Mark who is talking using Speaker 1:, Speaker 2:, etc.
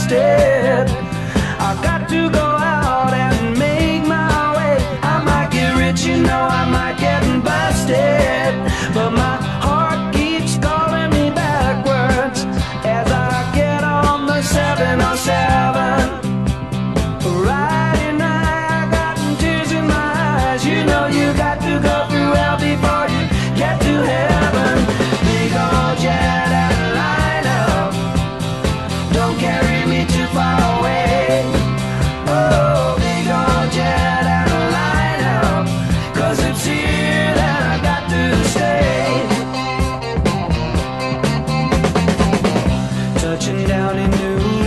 Speaker 1: busted. I got to go out and make my way. I might get rich, you know, I might get busted, but my heart keeps calling me backwards as I get on the 707. Friday night, I got tears in my eyes. You know you got to go through hell before you get to heaven. Big old jet Airliner, don't carry me too far away. Oh, big old jet Airliner, 'cause it's here that I got to stay. Touching down in New